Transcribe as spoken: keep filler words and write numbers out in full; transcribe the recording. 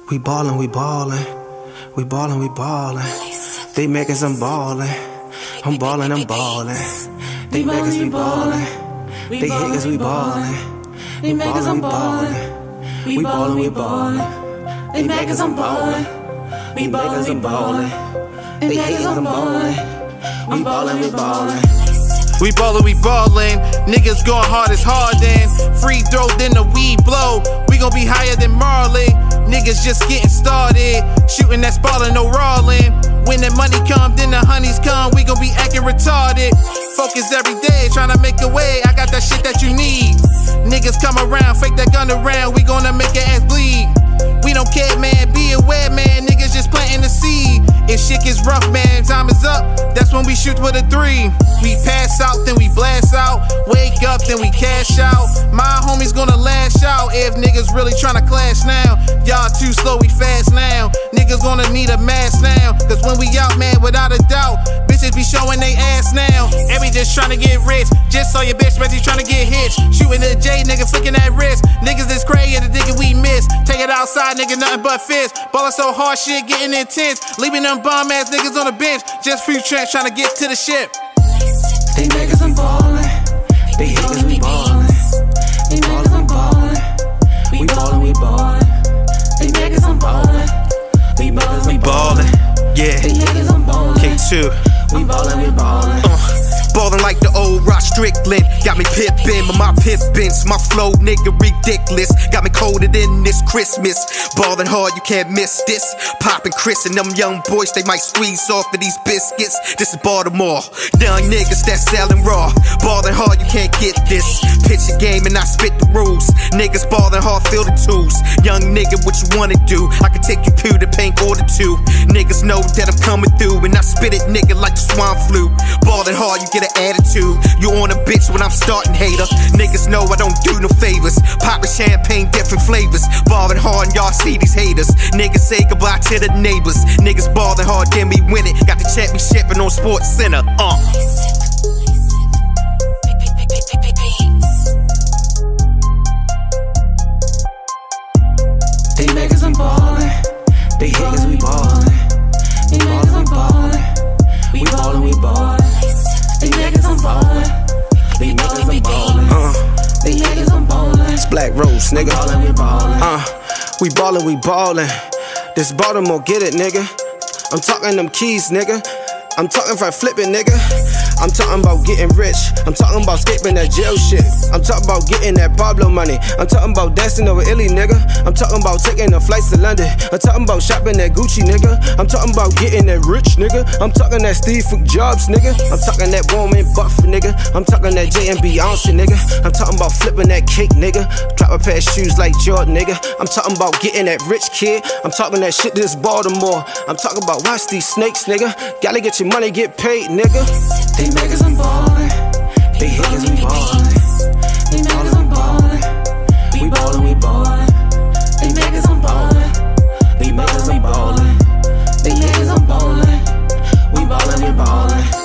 We ballin', we ballin', we ballin', we ballin'. They make us, I'm ballin', I'm ballin', I'm ballin'. They make us, we ballin', they hate us, we ballin'. They make us, I'm ballin', we ballin', we ballin'. They make us, I'm ballin', we ballin', we ballin'. They hate us, I'm ballin', we ballin', we ballin'. We ballin', we ballin', niggas going hard as Harden. Free throw, then the weed blow. We gon' be higher than Marley. Niggas just getting started, shooting that spallin', no rawlin'. When the money come, then the honeys come. We gon' be acting retarded. Focus every day, tryna make a way. I got that shit that you need. Niggas come around, fake that gun around. We gonna make your ass bleed. We don't care, man, be aware, man. Niggas just planting the seed. If shit gets rough, man, time is up. That's when we shoot with a three. We pass out, then we blast out. Wake up, then we cash out. My homies gonna lash out if niggas really tryna clash now. Y'all too slow, we fast now. Niggas gonna need a mask now. Cause when we out, man, without a doubt, bitches be showing they ass now. And we just tryna get rich. Just saw your bitch, but he tryna get hit. Shooting the J, nigga, flicking that wrist. Niggas is crazy, the nigga we miss. Take it outside, nigga, nothing but fist. Ballin' so hard, shit getting intense. Leaving them bum ass niggas on the bench. Just free trench tryna get to the ship. They make us, I'm ballin', they hate us, we ballin'. They make us, I'm ballin', we ballin', we ballin'. They make us, I'm ballin', we ballin', we ballin'. Yeah, they make us, I'm ballin', K two. We ballin', we ballin'. Uh. Ballin' like the old Rock Strickland. Got me pippin', but my pippins. My flow, nigga, ridiculous. Got me colder than this Christmas. Ballin' hard, you can't miss this. Poppin' Chris and them young boys, they might squeeze off of these biscuits. This is Baltimore. Young niggas that sellin' raw. Ballin' hard, you can't get this. Pitch a game and I spit the rules. Niggas ballin' hard, feel the tools. Young nigga, what you wanna do? I can take you through the paint or the two. Niggas know that I'm coming through, and I spit it, nigga, like the swine flu. Ballin' hard, you get an attitude. You on a bitch when I'm starting, hater. Niggas know I don't do no favors. Poppin' champagne, different flavors. Ballin' hard and y'all see these haters. Niggas say goodbye to the neighbors. Niggas ballin' hard, then we win it. Got the championship on Sports Center. Uh. They make us, I'm ballin', they hate us, we ballin'. They make us, I'm ballin', we ballin', we ballin'. They make us, I'm ballin', they make us, I'm ballin'. Uh, they make us, I'm ballin'. It's Black Rose, nigga. Ballin', we ballin'. Uh, we ballin', we ballin'. This Baltimore, get it, nigga. I'm talking them keys, nigga. I'm talking about flipping, nigga. I'm talking about getting rich. I'm talking about escaping that jail shit. I'm talking about getting that Pablo money. I'm talking about dancing over Illy, nigga. I'm talking about taking the flights to London. I'm talking about shopping that Gucci, nigga. I'm talking about getting that rich, nigga. I'm talking that Steve Fook Jobs, nigga. I'm talking that woman Buff, nigga. I'm talking that Jay and Beyonce, nigga. I'm talking about flipping that cake, nigga. Drop a pair of shoes like Jordan, nigga. I'm talking about getting that rich kid. I'm talking that shit this Baltimore. I'm talking about watch these snakes, nigga. Gotta get your money, get paid, nigga. They make us, I'm ballin', they hate us, we ballin'. They make us, I'm ballin', we ballin', we ballin'. They make us, I'm ballin', we make us, we ballin'. They make us, I'm ballin', we ballin', we ballin'.